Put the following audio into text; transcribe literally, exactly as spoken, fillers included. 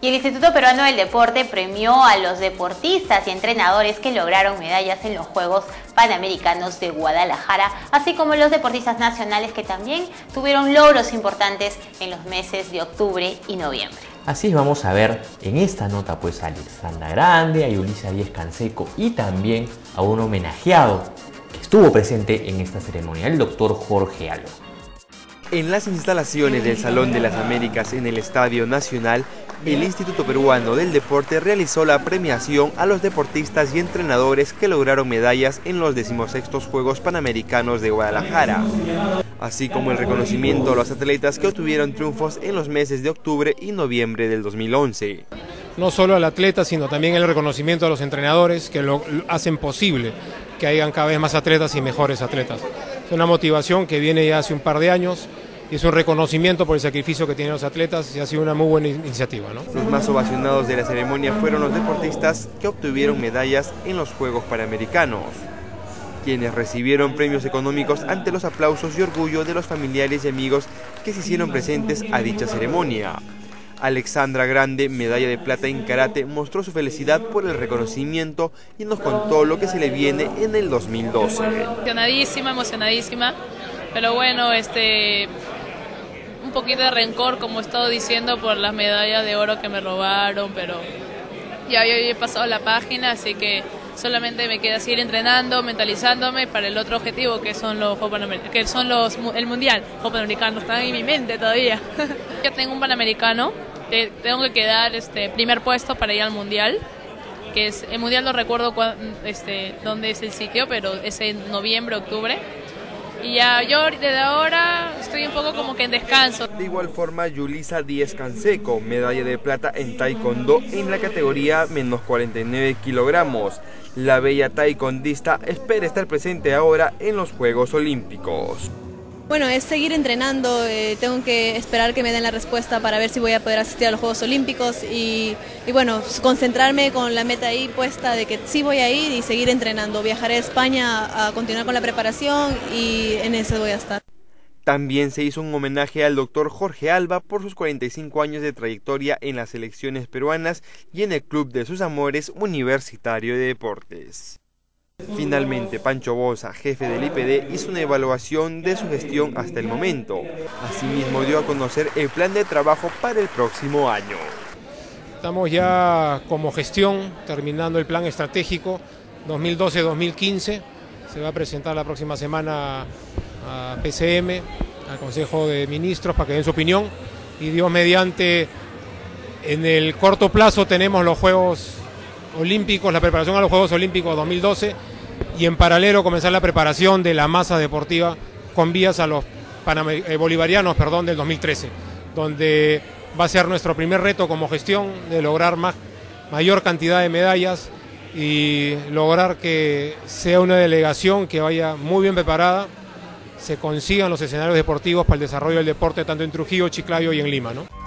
Y el Instituto Peruano del Deporte premió a los deportistas y entrenadores que lograron medallas en los Juegos Panamericanos de Guadalajara, así como los deportistas nacionales que también tuvieron logros importantes en los meses de octubre y noviembre. Así es, vamos a ver en esta nota pues a Alexandra Grande, a Yulisa Díez Canseco y también a un homenajeado que estuvo presente en esta ceremonia, el doctor Jorge Alba. En las instalaciones del Salón de las Américas en el Estadio Nacional, el Instituto Peruano del Deporte realizó la premiación a los deportistas y entrenadores que lograron medallas en los decimosextos Juegos Panamericanos de Guadalajara, así como el reconocimiento a los atletas que obtuvieron triunfos en los meses de octubre y noviembre del dos mil once. No solo al atleta, sino también el reconocimiento a los entrenadores que lo hacen posible que hayan cada vez más atletas y mejores atletas. Es una motivación que viene ya hace un par de años y es un reconocimiento por el sacrificio que tienen los atletas y ha sido una muy buena iniciativa, ¿no? Los más ovacionados de la ceremonia fueron los deportistas que obtuvieron medallas en los Juegos Panamericanos, quienes recibieron premios económicos ante los aplausos y orgullo de los familiares y amigos que se hicieron presentes a dicha ceremonia. Alexandra Grande, medalla de plata en karate, mostró su felicidad por el reconocimiento y nos contó lo que se le viene en el dos mil doce. Emocionadísima, emocionadísima, pero bueno, este, un poquito de rencor, como he estado diciendo, por las medallas de oro que me robaron, pero ya yo he pasado la página, así que solamente me queda seguir entrenando, mentalizándome para el otro objetivo, que son los Juegos Panamericanos, que son los el Mundial. Juegos Panamericanos están en mi mente todavía. Yo tengo un Panamericano, te, tengo que quedar este primer puesto para ir al Mundial, que es el Mundial, no recuerdo cuándo, este, dónde es el sitio, pero es en noviembre, octubre. Y ya yo desde ahora estoy un poco como que en descanso. De igual forma, Yulisa Díez Canseco, medalla de plata en taekwondo en la categoría menos cuarenta y nueve kilogramos. La bella taekwondista espera estar presente ahora en los Juegos Olímpicos. Bueno, es seguir entrenando, eh, tengo que esperar que me den la respuesta para ver si voy a poder asistir a los Juegos Olímpicos y, y bueno, concentrarme con la meta ahí puesta de que sí voy a ir y seguir entrenando. Viajaré a España a continuar con la preparación y en eso voy a estar. También se hizo un homenaje al doctor Jorge Alba por sus cuarenta y cinco años de trayectoria en las selecciones peruanas y en el Club de sus Amores Universitario de Deportes. Finalmente, Pancho Bosa, jefe del I P D, hizo una evaluación de su gestión hasta el momento. Asimismo, dio a conocer el plan de trabajo para el próximo año. Estamos ya como gestión terminando el plan estratégico dos mil doce dos mil quince. Se va a presentar la próxima semana a P C M, al Consejo de Ministros, para que den su opinión. Y Dios mediante, en el corto plazo tenemos los Juegos Olímpicos, la preparación a los Juegos Olímpicos dos mil doce, y en paralelo comenzar la preparación de la masa deportiva con vías a los Panamer eh, bolivarianos perdón, del dos mil trece, donde va a ser nuestro primer reto como gestión de lograr más, mayor cantidad de medallas y lograr que sea una delegación que vaya muy bien preparada, se consigan los escenarios deportivos para el desarrollo del deporte tanto en Trujillo, Chiclayo y en Lima, ¿no?